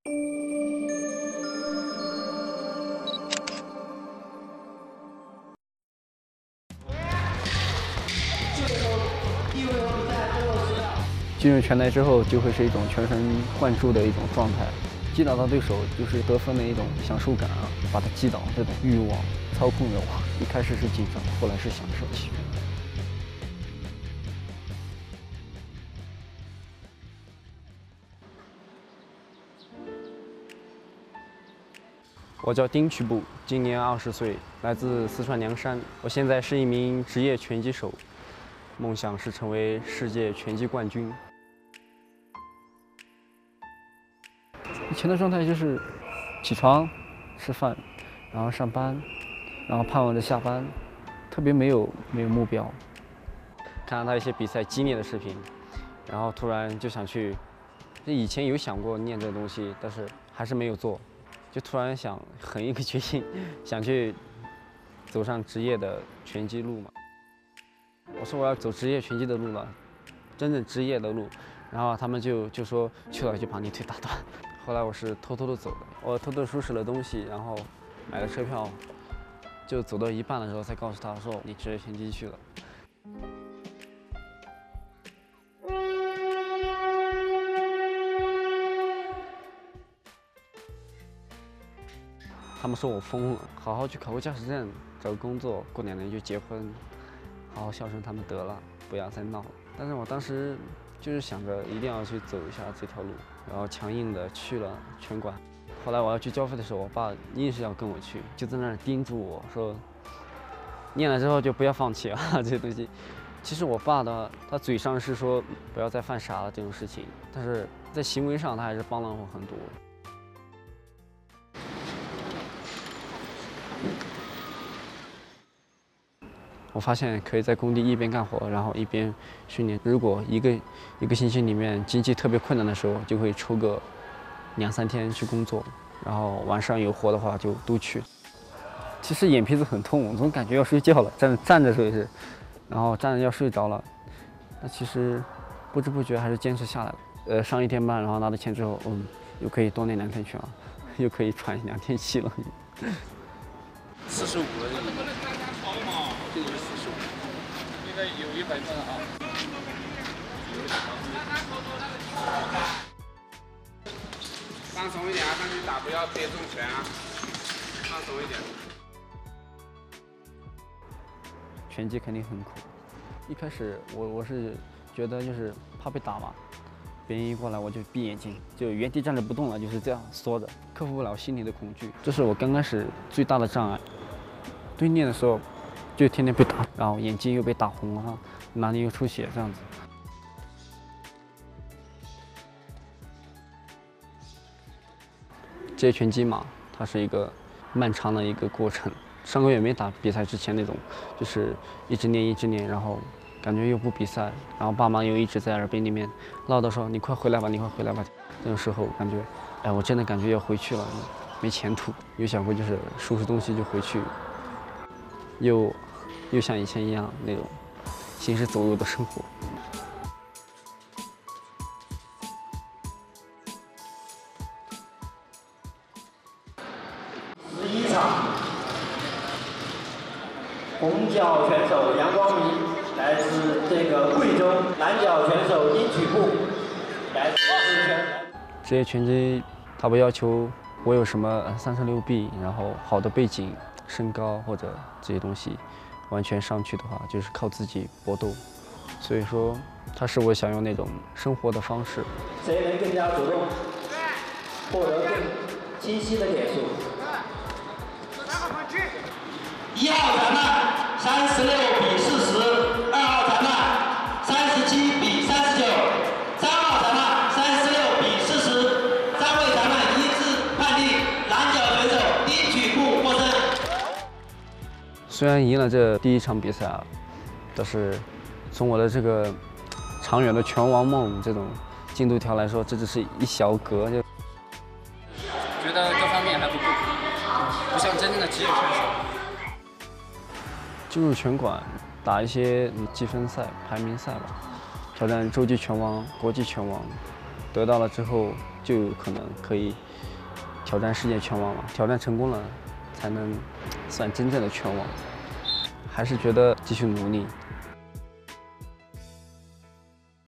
进入拳台之后，就会是一种全神贯注的一种状态，击倒到对手就是得分的一种享受感啊，把他击倒这种欲望操控着我。一开始是紧张，后来是享受起。我叫丁曲步，今年20岁，来自四川凉山。我现在是一名职业拳击手，梦想是成为世界拳击冠军。以前的状态就是起床、吃饭，然后上班，然后盼望着下班，特别没有目标。看到他一些比赛激烈的视频，然后突然就想去。以前有想过练这个东西，但是还是没有做。就突然想狠一个决心，想去走上职业的拳击路嘛。我说我要走职业拳击的路了，真正职业的路。然后他们就说去了就把你腿打断。后来我是偷偷的走的，我偷偷收拾了东西，然后买了车票，就走到一半的时候才告诉他说你职业拳击去了。他们说我疯了，好好去考个驾驶证，找个工作，过2年就结婚，好好孝顺他们得了，不要再闹了。但是我当时就是想着一定要去走一下这条路，然后强硬的去了拳馆。后来我要去交费的时候，我爸硬是要跟我去，就在那儿叮嘱我说，练了之后就不要放弃啊这些东西。其实我爸呢，他嘴上是说不要再犯傻了这种事情，但是在行为上他还是帮了我很多。我发现可以在工地一边干活，然后一边训练。如果一个星期里面经济特别困难的时候，就会抽个2、3天去工作，然后晚上有活的话就都去。其实眼皮子很痛，总感觉要睡觉了，站着睡是，然后站着要睡着了。那其实不知不觉还是坚持下来了。上1天班，然后拿到钱之后，又可以多练2天拳了，又可以喘2天气了。 45了。这个是45，应该有100分了啊。放松一点啊，上去打不要贴重拳啊，放松一点。 拳击肯定很苦，一开始我是觉得就是怕被打嘛，别人一过来我就闭眼睛，就原地站着不动了，就是这样缩着，克服不了心里的恐惧，这是我刚开始最大的障碍。对练的时候就天天被打，然后眼睛又被打红啊，哪里又出血这样子。职业拳击嘛，它是一个漫长的一个过程。上个月没打比赛之前那种，就是一直练，然后感觉又不比赛，然后爸妈又一直在耳边里面唠叨说你快回来吧，你快回来吧。这种时候感觉，我真的感觉要回去了，没前途。有想过就是收拾东西就回去。又像以前一样那种行尸走肉的生活。 11场，红脚拳手杨光明来自这个贵州，蓝脚拳手丁曲步来自四川。 职业拳击他不要求我有什么36臂，然后好的背景、身高或者这些东西。完全上去的话，就是靠自己搏斗，所以说，它是我想用那种生活的方式。 谁能更加主动，获得更清晰的点数？1号裁判36比40，2号裁判37比39，3号裁判36比40，3位裁判一致判定蓝脚选手丁曲步获胜。 虽然赢了这第1场比赛啊，但是从我的这个长远的拳王梦这种进度条来说，这只是一小格。就觉得各方面还不够，不像真正的职业拳手。 进入拳馆打一些积分赛、排名赛吧，挑战洲际拳王、国际拳王， 得到了之后就有可能可以挑战世界拳王了。挑战成功了，才能算真正的拳王。还是觉得继续努力，